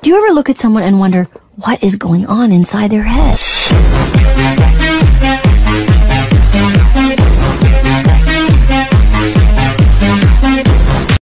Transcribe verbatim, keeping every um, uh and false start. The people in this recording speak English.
Do you ever look at someone and wonder what is going on inside their head?